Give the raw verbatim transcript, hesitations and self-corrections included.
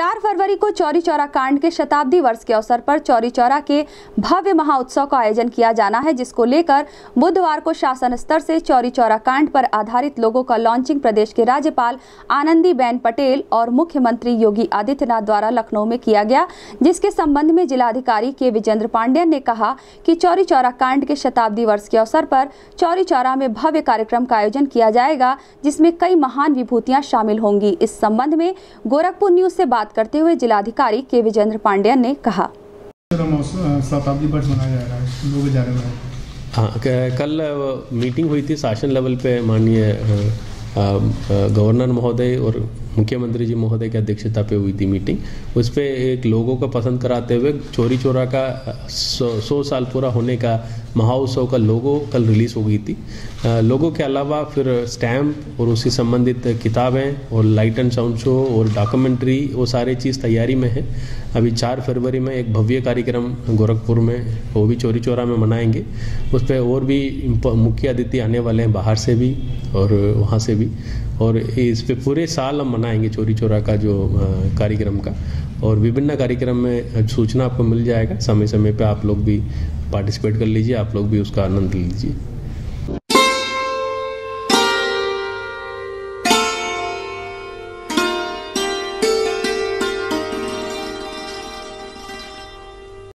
चार फरवरी को चौरी चौरा कांड के शताब्दी वर्ष के अवसर पर चौरी चौरा के भव्य महाउत्सव का आयोजन किया जाना है, जिसको लेकर बुधवार को शासन स्तर से चौरी चौरा कांड पर आधारित लोगों का लॉन्चिंग प्रदेश के राज्यपाल आनंदीबेन पटेल और मुख्यमंत्री योगी आदित्यनाथ द्वारा लखनऊ में किया गया, जिसके संबंध में जिलाधिकारी के विजेंद्र पांडेयन ने कहा कि चौरी चौरा कांड के शताब्दी वर्ष के अवसर पर चौरी चौरा में भव्य कार्यक्रम का आयोजन किया जाएगा, जिसमें कई महान विभूतियां शामिल होंगी। इस संबंध में गोरखपुर न्यूज से बात करते हुए जिलाधिकारी के विजेंद्र पांडेयन ने कहा, शताब्दी वर्ष मनाया जा रहा है, लोग जा रहे हैं। हाँ, कल मीटिंग हुई थी शासन लेवल पे, माननीय गवर्नर महोदय और मुख्यमंत्री जी महोदय की अध्यक्षता पे हुई थी मीटिंग। उस पर एक लोगों को पसंद कराते हुए चौरी चौरा का सौ, सौ साल पूरा होने का महाउत्सव का लोगो कल रिलीज हो गई थी। लोगों के अलावा फिर स्टैम्प और उससे संबंधित किताबें और लाइट एंड साउंड शो और डॉक्यूमेंट्री, वो सारी चीज़ तैयारी में है। अभी चार फरवरी में एक भव्य कार्यक्रम गोरखपुर में, वो भी चौरी चौरा में मनाएंगे। उस पर और भी मुख्य अतिथि आने वाले हैं, बाहर से भी और वहाँ से भी, और इस पे पूरे साल हम मनाएंगे चौरी चौरा का जो कार्यक्रम का। और विभिन्न कार्यक्रम में सूचना आपको मिल जाएगा, समय समय पे आप लोग भी पार्टिसिपेट कर लीजिए, आप लोग भी उसका आनंद लीजिए।